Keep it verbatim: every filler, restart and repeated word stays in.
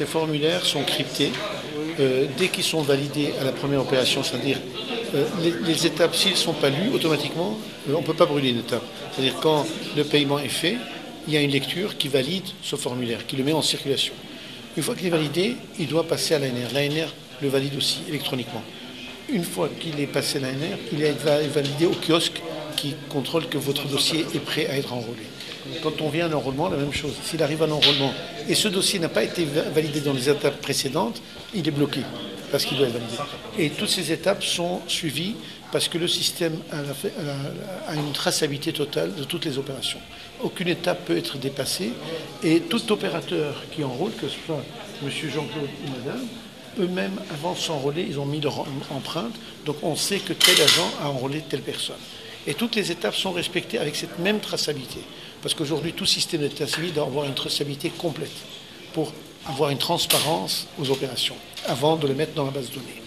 ces formulaires sont cryptés. Euh, dès qu'ils sont validés à la première opération, c'est-à-dire euh, les, les étapes, s'ils ne sont pas lus, automatiquement, euh, on ne peut pas brûler une étape. C'est-à-dire quand le paiement est fait, il y a une lecture qui valide ce formulaire, qui le met en circulation. Une fois qu'il est validé, il doit passer à l'A N R. L'A N R le valide aussi électroniquement. Une fois qu'il est passé à l'A N R, il est validé au kiosque qui contrôle que votre dossier est prêt à être enrôlé. Quand on vient à l'enrôlement, la même chose. S'il arrive à l'enrôlement et ce dossier n'a pas été validé dans les étapes précédentes, il est bloqué parce qu'il doit être validé. Et toutes ces étapes sont suivies parce que le système a une traçabilité totale de toutes les opérations. Aucune étape peut être dépassée et tout opérateur qui enrôle, que ce soit M. Jean-Claude ou Madame, eux-mêmes, avant de s'enrôler, ils ont mis leur empreinte, donc on sait que tel agent a enrôlé telle personne. Et toutes les étapes sont respectées avec cette même traçabilité. Parce qu'aujourd'hui, tout système d'état civil doit avoir une traçabilité complète pour avoir une transparence aux opérations avant de les mettre dans la base de données.